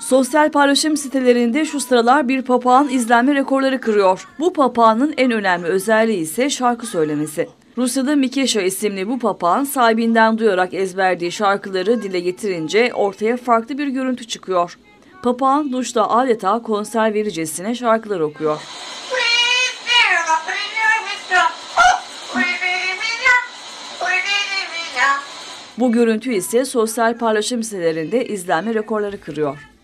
Sosyal paylaşım sitelerinde şu sıralar bir papağan izlenme rekorları kırıyor. Bu papağanın en önemli özelliği ise şarkı söylemesi. Rusya'da Mikesha isimli bu papağan sahibinden duyarak ezberlediği şarkıları dile getirince ortaya farklı bir görüntü çıkıyor. Papağan duşta adeta konser vericesine şarkılar okuyor. Bu görüntü ise sosyal paylaşım sitelerinde izlenme rekorları kırıyor.